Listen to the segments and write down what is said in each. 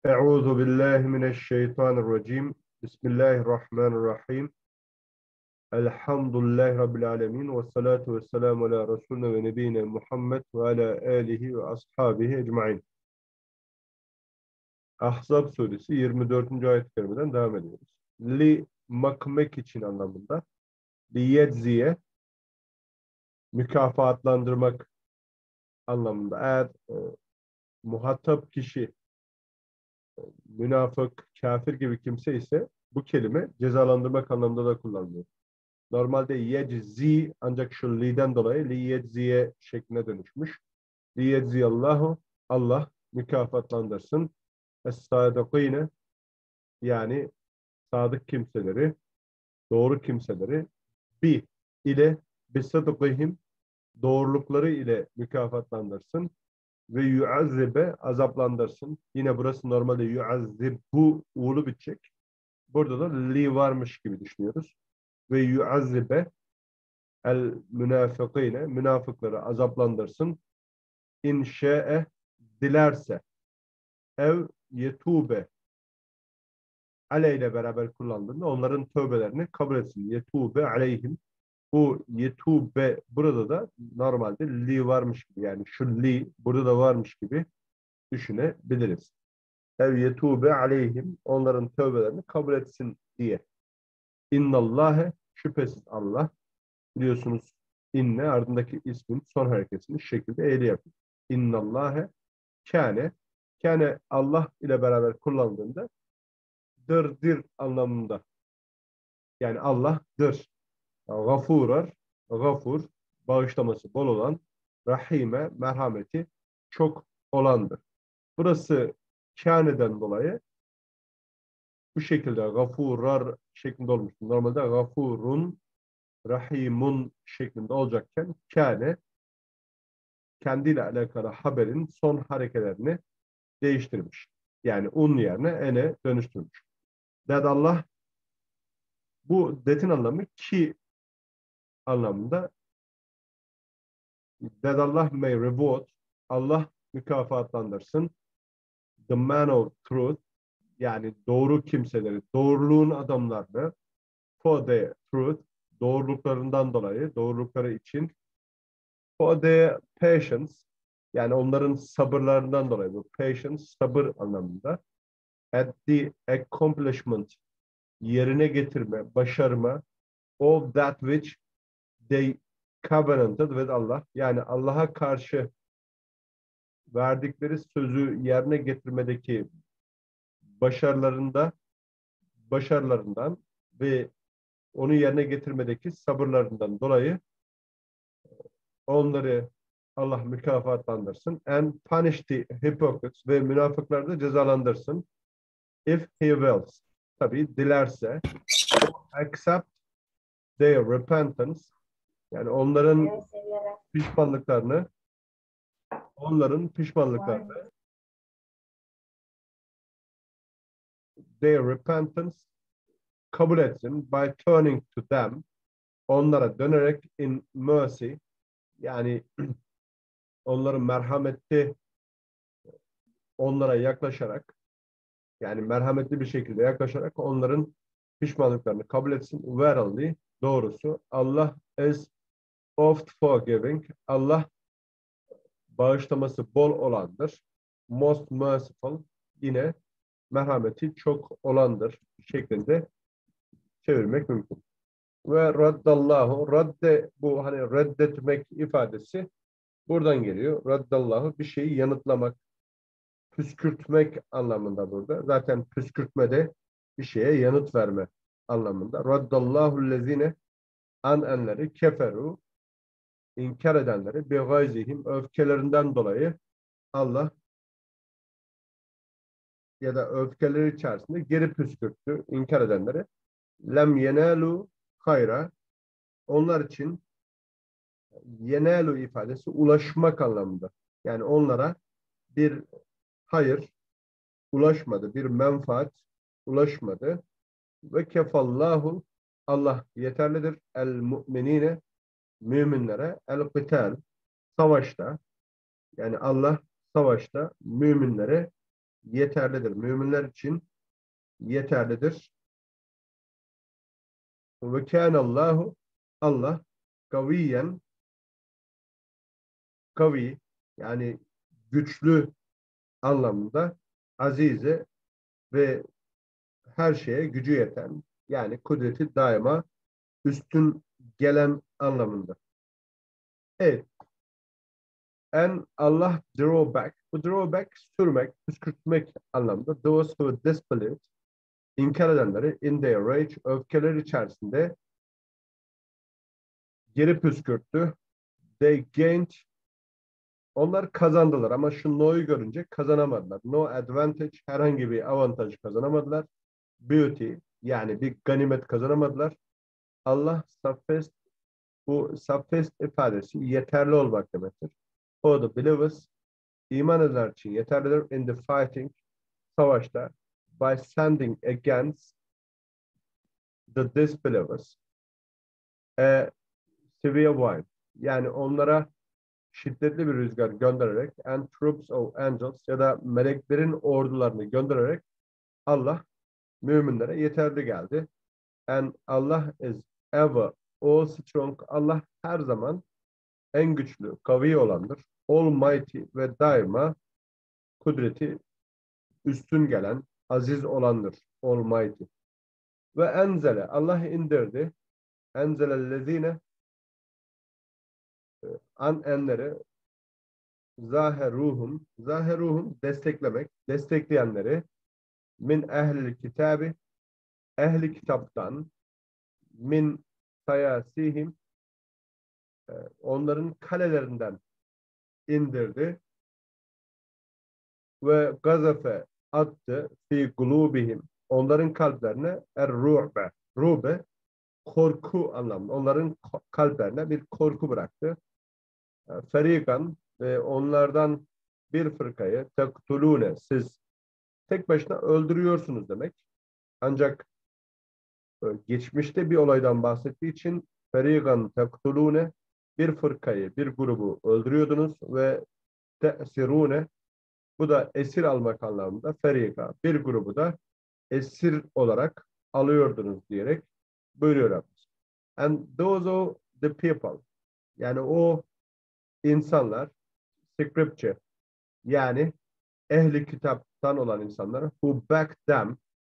Euzu billahi mineşşeytanirracim. Bismillahirrahmanirrahim. Elhamdülillahi Rabbil alemin. Ve salatu ve selamu ala Resulüne ve nebiyine Muhammed ve ala alihi ve ashabihi ecmain. Ahzab suresi 24. ayet-i kerimeden devam ediyoruz. Li makmek için anlamında. Li yecziye mükafatlandırmak anlamında. Eğer muhatap kişi münafık, kafir gibi kimse ise bu kelime cezalandırmak anlamında da kullanılıyor. Normalde yeczi ancak şu li'den dolayı li yecziye şekline dönüşmüş. Li yecziyallahu Allah mükafatlandırsın. Es-sadikine yani sadık kimseleri, doğru kimseleri bi ile bisadikihim doğrulukları ile mükafatlandırsın ve yuazzibe azaplandırsın. Yine burası normalde yuazzibu uğulu bitecek. Burada da li varmış gibi düşünüyoruz. Ve yuazzibe el münafıkine münafıkları azaplandırsın. İnşa'e dilerse ev yetube aleyhle beraber kullandığında onların tövbelerini kabul etsin. Yetube aleyhim. Bu yetube burada da normalde li varmış gibi yani şu li burada da varmış gibi düşünebiliriz. Ev yetube aleyhim onların tövbelerini kabul etsin diye. İnnallâhe şüphesiz Allah biliyorsunuz inne ardındaki ismin son hareketini şu şekilde eğri yapıyor. İnnallâhe kâne. Kâne Allah ile beraber kullandığında dırdır anlamında. Yani Allah'dır. Gafurar, gafur, bağışlaması bol olan, rahime, merhameti çok olandır. Burası kâneden dolayı bu şekilde gafurar şeklinde olmuştur. Normalde gafurun, rahimun şeklinde olacakken kâne kendiyle alakalı haberin son harekelerini değiştirmiş. Yani un yerine ene dönüştürmüş. Dedallah bu detin anlamı ki anlamında. Dedallah may reward Allah mükafatlandırsın. The man of truth yani doğru kimseleri, doğruluğun adamlarını for the truth doğruluklarından dolayı, doğrulukları için for the patience yani onların sabırlarından dolayı bu patience sabır anlamında at the accomplishment yerine getirme, başarma of that which they covenanted with Allah yani Allah'a karşı verdikleri sözü yerine getirmedeki başarılarından ve onu yerine getirmedeki sabırlarından dolayı onları Allah mükafatlandırsın. And punish the hypocrites ve münafıkları da cezalandırsın. If he wills. Tabi dilerse. Accept their repentance. Yani pişmanlıklarını onların pişmanlıklarını their repentance kabul etsin by turning to them onlara dönerek in mercy yani onların merhametli onlara yaklaşarak yani merhametli bir şekilde yaklaşarak onların pişmanlıklarını kabul etsin. Verily doğrusu Allah is oft forgiving. Allah bağışlaması bol olandır. Most merciful yine merhameti çok olandır şeklinde çevirmek mümkün. Ve raddallahu radde bu hani reddetmek ifadesi buradan geliyor. Raddallahu bir şeyi yanıtlamak, püskürtmek anlamında burada. Zaten püskürtme de bir şeye yanıt verme anlamında. Raddallahu lezine anenleri keferu inkar edenleri bi gayzihim öfkelerinden dolayı Allah ya da öfkeleri içerisinde geri püskürttü inkar edenleri. Lem yenalu hayra onlar için yenalu ifadesi ulaşmak anlamında. Yani onlara bir hayır ulaşmadı, bir menfaat ulaşmadı. Ve kefallahu Allah yeterlidir. El mu'minine müminlere el kıtal savaşta yani Allah savaşta müminlere yeterlidir. Müminler için yeterlidir. Ve kânallâhu Allah kaviyen kavi yani güçlü anlamında azize ve her şeye gücü yeten yani kudreti daima üstün gelen anlamında. Evet. And Allah drawback. Bu drawback sürmek, püskürtmek anlamında. Those who disbelieve inkar edenleri in their rage öfkeleri içerisinde geri püskürttü. They gained onlar kazandılar ama şu no'yu görünce kazanamadılar. No advantage herhangi bir avantaj kazanamadılar. Beauty yani bir ganimet kazanamadılar. Allah sufficed bu sufficed ifadesi yeterli olmak demektir. For the believers iman edenler için yeterlidir in the fighting savaşta by sending against the disbelievers a severe wind yani onlara şiddetli bir rüzgar göndererek and troops of angels ya da meleklerin ordularını göndererek Allah müminlere yeterli geldi. And Allah is ever all strong. Allah her zaman en güçlü, kavi olandır. Almighty ve daima kudreti üstün gelen, aziz olandır. Almighty. Ve enzele Allah indirdi. Enzelellezine an enleri zaheruhum desteklemek, destekleyenleri min ehlil kitabi ehli kitaptan min sayasihim onların kalelerinden indirdi ve gazafe attı fi kulubihim onların kalplerine ru'be korku anlamında onların kalplerine bir korku bıraktı. Ferikan ve onlardan bir fırkayı tektulune siz tek başına öldürüyorsunuz demek. Ancak geçmişte bir olaydan bahsettiği için ferikan tektulune bir fırkayı, bir grubu öldürüyordunuz ve te'sirune bu da esir almak anlamında ferika bir grubu da esir olarak alıyordunuz diyerek buyuruyor Rabbimiz. And those are the people yani o insanlar scripture yani ehli kitaptan olan insanlar who back them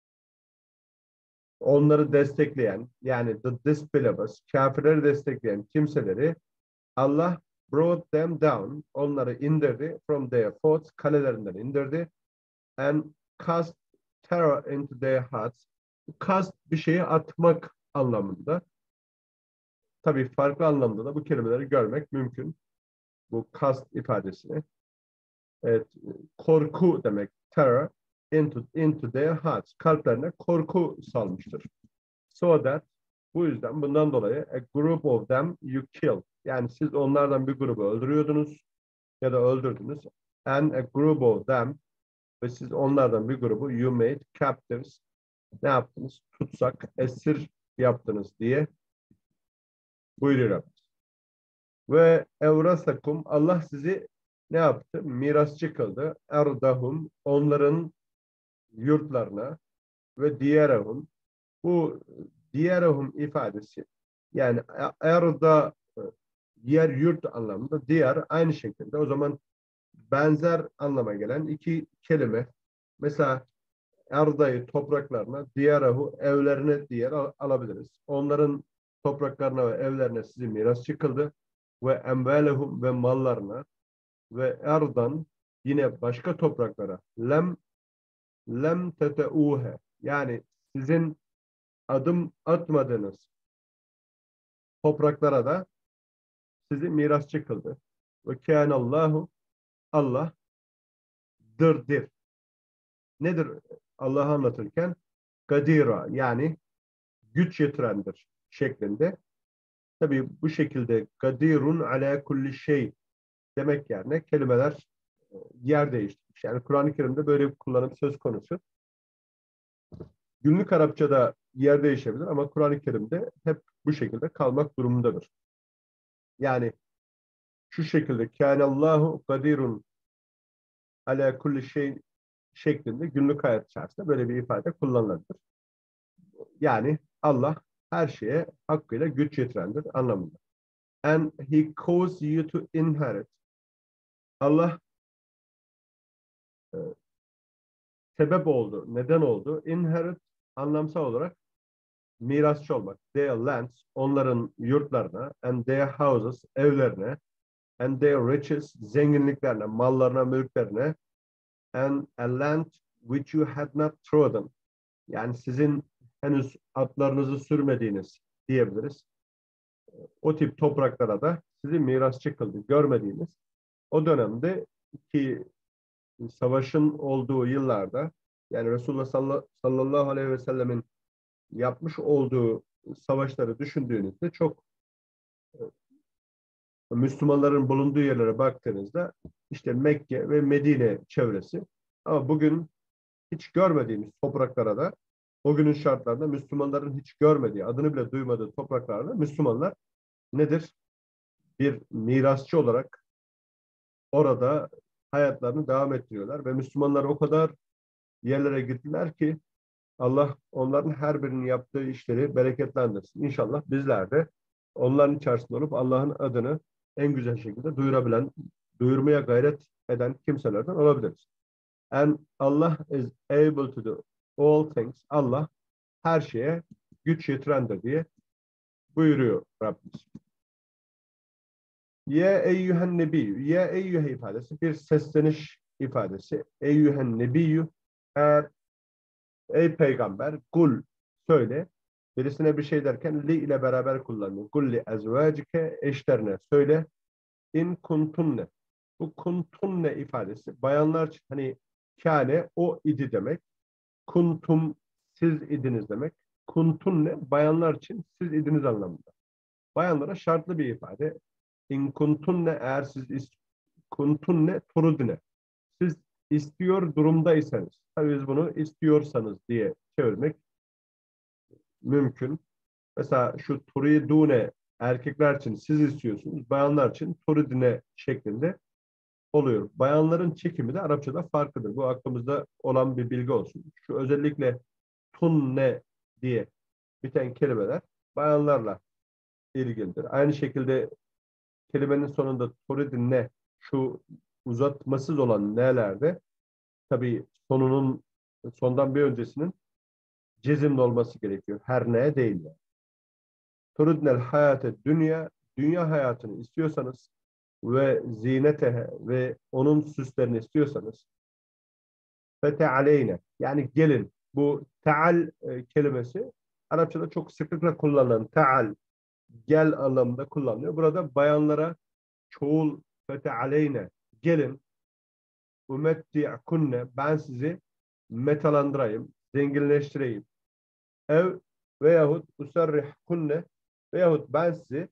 onları destekleyen yani the disbelievers kafirleri destekleyen kimseleri Allah brought them down onları indirdi from their forts kalelerinden indirdi and cast terror into their hearts cast bir şeyi atmak anlamında tabii farklı anlamda da bu kelimeleri görmek mümkün bu cast ifadesini evet, korku demek terror into their hearts kalplerine korku salmıştır. So that bu yüzden bundan dolayı a group of them you kill yani siz onlardan bir grubu öldürüyordunuz ya da öldürdünüz and a group of them ve siz onlardan bir grubu you made captives ne yaptınız? Tutsak, esir yaptınız diye buyuruyor. Ve evrasakum Allah sizi ne yaptı? Mirasçı kıldı. Erdahum onların yurtlarına ve diyerahum bu diyerahum ifadesi yani erda diğer yurt anlamında diğer aynı şekilde o zaman benzer anlama gelen iki kelime mesela erdayı topraklarına diyarahu evlerine diğer alabiliriz. Onların topraklarına ve evlerine sizi miras çıkıldı ve emvalehum ve mallarına ve erdan yine başka topraklara lem teteuhe yani sizin adım atmadığınız topraklara da sizi mirasçı kıldı. Ve kânallahu Allah dırdır. Nedir Allah'ı anlatırken? Kadira yani güç yetirendir şeklinde. Tabii bu şekilde kadirun ala kulli şey demek yerine kelimeler yer değiştirmiş. Yani Kur'an-ı Kerim'de böyle bir kullanım söz konusu. Günlük Arapçada yer değişebilir ama Kur'an-ı Kerim'de hep bu şekilde kalmak durumundadır. Yani şu şekilde kânallahu kadirun ala kulli şey şeklinde günlük hayat içerisinde böyle bir ifade kullanılabilir. Yani Allah her şeye hakkıyla güç yetirendir anlamında. And he caused you to inherit. Allah e, sebep oldu, neden oldu? Inherit anlamsal olarak mirasçı olmak. Their lands, onların yurtlarına, and their houses, evlerine, and their riches, zenginliklerine, mallarına, mülklerine, and a land which you had not trodden. Yani sizin henüz atlarınızı sürmediğiniz diyebiliriz. O tip topraklara da sizi mirasçı kıldı. Görmediğiniz o dönemde ki savaşın olduğu yıllarda yani Resulullah sallallahu aleyhi ve sellemin yapmış olduğu savaşları düşündüğünüzde çok Müslümanların bulunduğu yerlere baktığınızda işte Mekke ve Medine çevresi ama bugün hiç görmediğimiz topraklara da o günün şartlarında Müslümanların hiç görmediği, adını bile duymadığı topraklarda Müslümanlar nedir? Bir mirasçı olarak orada hayatlarını devam ettiriyorlar ve Müslümanlar o kadar yerlere gittiler ki Allah onların her birinin yaptığı işleri bereketlendirsin. İnşallah bizler de onların içerisinde olup Allah'ın adını en güzel şekilde duyurabilen, duyurmaya gayret eden kimselerden olabiliriz. And Allah is able to do all things. Allah her şeye güç yetirendir diye buyuruyor Rabbimiz. Ye eyyühen nebiyyü. Ye eyyühe ifadesi bir sesleniş ifadesi. Eyyühen nebiyyü. Eğer ey peygamber kul söyle. Birisine bir şey derken li ile beraber kullanıyor. Kul li ezvacike eşlerine söyle. İn kuntunne. Bu kuntunne ifadesi bayanlar için hani kâne o idi demek. Kuntum siz idiniz demek. Kuntunne bayanlar için siz idiniz anlamında. Bayanlara şartlı bir ifade. İn kuntunne eğer siz kuntunne turudne. Siz istiyor durumdaysanız. Tabii biz bunu istiyorsanız diye çevirmek mümkün. Mesela şu turidune erkekler için siz istiyorsunuz. Bayanlar için turidine şeklinde oluyor. Bayanların çekimi de Arapçada farklıdır. Bu aklımızda olan bir bilgi olsun. Şu özellikle tunne diye biten kelimeler bayanlarla ilgilidir. Aynı şekilde kelimenin sonunda turidine şu uzatmasız olan nelerde tabii sondan bir öncesinin cezimli olması gerekiyor. Her ne değil. Yani. Turidnel hayate dünya hayatını istiyorsanız ve zinetehe ve onun süslerini istiyorsanız fetealeyne yani gelin bu taal kelimesi Arapçada çok sıklıkla kullanılan taal gel anlamında kullanılıyor. Burada bayanlara çoğul fetealeyne gelin umetti'kunne ben sizi metalandırayım, zenginleştireyim. Ev veyahut usarrihkunne veyahut ben sizi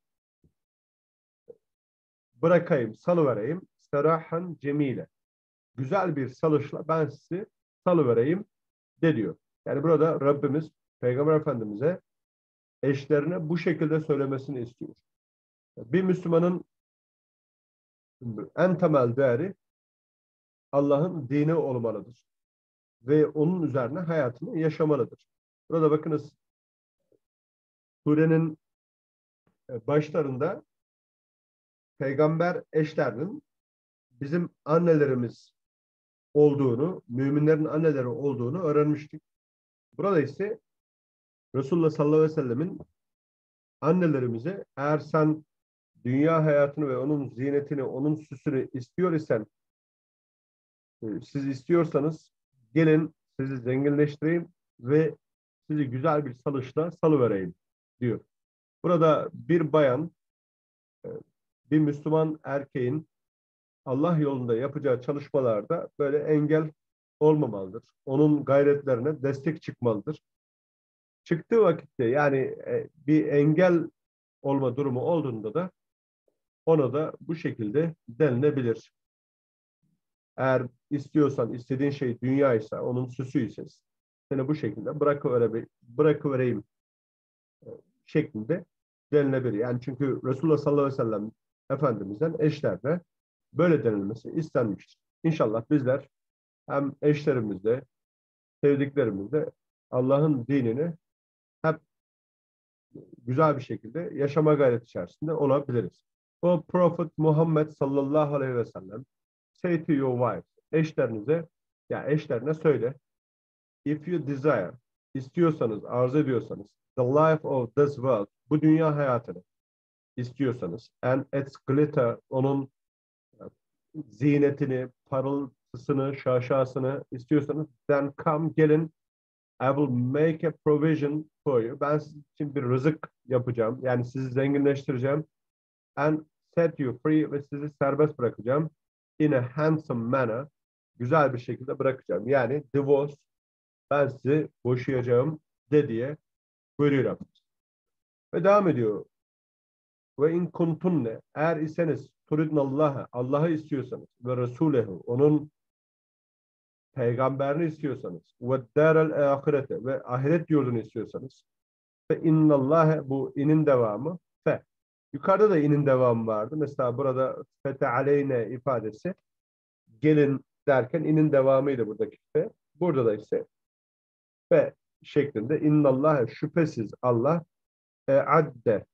bırakayım, salıvereyim. Serahan cemile. Güzel bir salışla ben sizi salıvereyim de diyor. Yani burada Rabbimiz Peygamber Efendimiz'e eşlerine bu şekilde söylemesini istiyor. Bir Müslümanın en temel değeri Allah'ın dini olmalıdır. Ve onun üzerine hayatını yaşamalıdır. Burada bakınız surenin başlarında peygamber eşlerinin bizim annelerimiz olduğunu, müminlerin anneleri olduğunu öğrenmiştik. Burada ise Resulullah sallallahu aleyhi ve sellemin annelerimize eğer sen dünya hayatını ve onun zinetini, onun süsünü istiyor isen siz istiyorsanız gelin sizi zenginleştireyim ve sizi güzel bir salışla salıvereyim diyor. Burada bir bayan, e, bir Müslüman erkeğin Allah yolunda yapacağı çalışmalarda böyle engel olmamalıdır. Onun gayretlerine destek çıkmalıdır. Çıktığı vakitte yani bir engel olma durumu olduğunda da ona da bu şekilde denilebilir. Eğer istiyorsan, istediğin şey dünya ise, onun süsü ise seni bu şekilde bırakıvereyim şeklinde denilebilir. Yani çünkü Resulullah sallallahu aleyhi ve sellem Efendimiz'den eşlerle böyle denilmesi istenmiştir. İnşallah bizler hem eşlerimizle, sevdiklerimizle Allah'ın dinini hep güzel bir şekilde yaşama gayreti içerisinde olabiliriz. O Prophet Muhammed sallallahu aleyhi ve sellem say to your wife, eşlerinize, ya eşlerine söyle, if you desire, istiyorsanız, arzu ediyorsanız, the life of this world, bu dünya hayatını istiyorsanız, and its glitter, onun zinetini, parıltısını, şaşasını istiyorsanız, then come, gelin, I will make a provision for you. Ben sizin için bir rızık yapacağım. Yani sizi zenginleştireceğim. And set you free, ve sizi serbest bırakacağım. In a handsome manner. Güzel bir şekilde bırakacağım. Yani divorce, ben sizi boşayacağım de diye buyuruyor. Ve devam ediyor. Ve in kuntunne, eğer iseniz turidnallaha, Allah'ı istiyorsanız ve Resulehu, onun peygamberini istiyorsanız ve dârel ahirete, ve ahiret yurdunu istiyorsanız, ve innallâhe, bu inin devamı, fe. Yukarıda da inin devamı vardı. Mesela burada fete aleyne ifadesi gelin derken inin devamıydı buradaki fe. Burada da ise fe şeklinde innallâhe, şüphesiz Allah adde,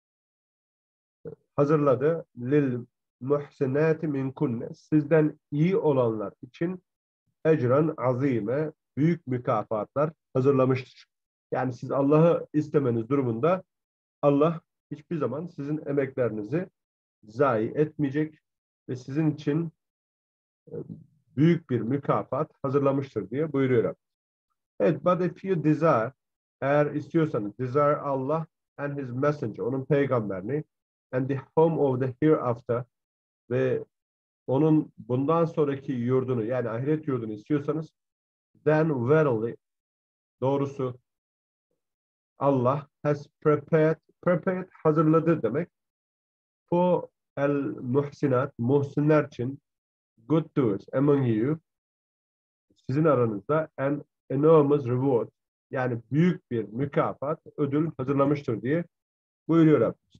hazırladı lil muhsinati minkunne, sizden iyi olanlar için ecran azime, büyük mükafatlar hazırlamıştır. Yani siz Allah'ı istemeniz durumunda Allah hiçbir zaman sizin emeklerinizi zayi etmeyecek ve sizin için e, büyük bir mükafat hazırlamıştır diye buyuruyor. Evet, but if you desire, eğer istiyorsanız, desire Allah and his messenger, onun peygamberini, and the home of the hereafter, ve onun bundan sonraki yurdunu, yani ahiret yurdunu istiyorsanız, then verily, doğrusu Allah has prepared, hazırladı demek. For el muhsinat, muhsinler için, good doers among you, sizin aranızda, an enormous reward, yani büyük bir mükafat, ödül hazırlamıştır diye buyuruyor Rabbimiz.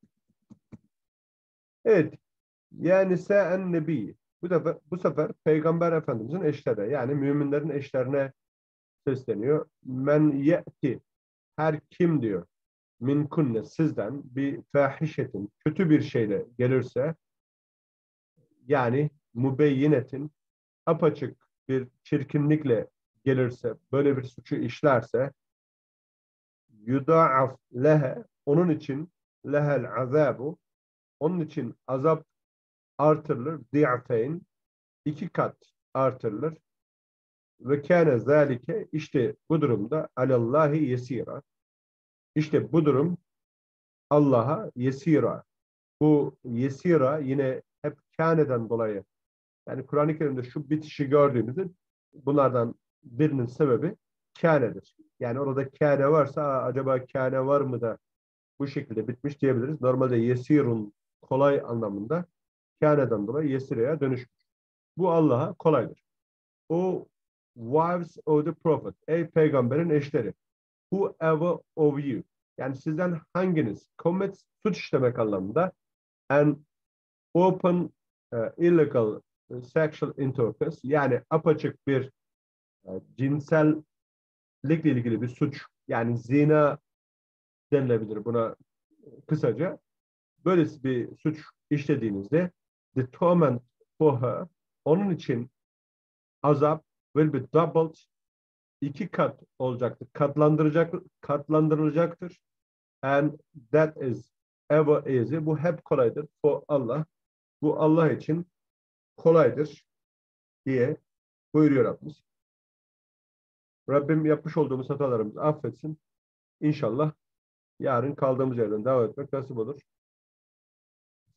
Evet, yani sen nebi, bu sefer Peygamber Efendimizin eşleri, yani müminlerin eşlerine sesleniyor. Men ye'ti, her kim diyor, min kunne, sizden bir fahişetin, kötü bir şeyle gelirse, yani mübeyyinetin, apaçık bir çirkinlikle gelirse, böyle bir suçu işlerse, yudaaf lehe, onun için, lehel azabu, onun için azap artırılır, di'afeyn, 2 kat artırılır, ve kâne zâlike, işte bu durumda, alallahi yesira, işte bu durum Allah'a yesira. Bu yesira yine hep kâneden dolayı, yani Kur'an-ı Kerim'de şu bitişi gördüğümüzde bunlardan birinin sebebi kânedir. Yani orada kâne varsa acaba kâne var mı da bu şekilde bitmiş diyebiliriz. Normalde yesirun, kolay anlamında, kâneden dolayı yesiraya dönüşmüş. Bu Allah'a kolaydır. O wives of the prophet, ey peygamberin eşleri, whoever of you, yani sizden hanginiz commits, suç işlemek anlamında, and open illegal sexual intercourse, yani apaçık bir cinsellikle ilgili bir suç, yani zina denilebilir buna kısaca. Böylesi bir suç işlediğinizde, the torment for her, onun için azap will be doubled, 2 kat olacaktır, katlandırılacaktır. And that is ever easy, bu hep kolaydır for Allah, bu Allah için kolaydır diye buyuruyor Rabbimiz. Rabbim yapmış olduğumuz hatalarımızı affetsin. İnşallah yarın kaldığımız yerden devam etmek nasip olur.